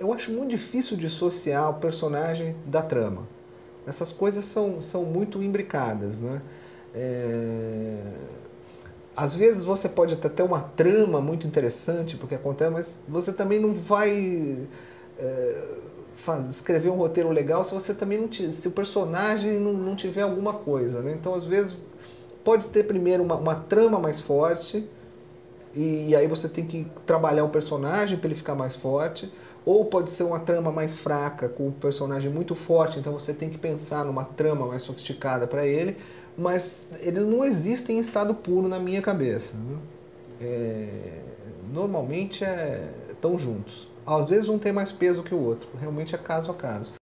eu acho muito difícil dissociar o personagem da trama. Essas coisas são muito imbricadas, né? É, às vezes você pode até ter uma trama muito interessante porque acontece, mas você também não vai escrever um roteiro legal se você também se o personagem não tiver alguma coisa, né? Então às vezes pode ter primeiro uma trama mais forte e aí você tem que trabalhar o personagem para ele ficar mais forte, ou pode ser uma trama mais fraca com o personagem muito forte, então você tem que pensar numa trama mais sofisticada para ele, mas eles não existem em estado puro na minha cabeça, né? Normalmente estão juntos. Às vezes um tem mais peso que o outro, realmente é caso a caso.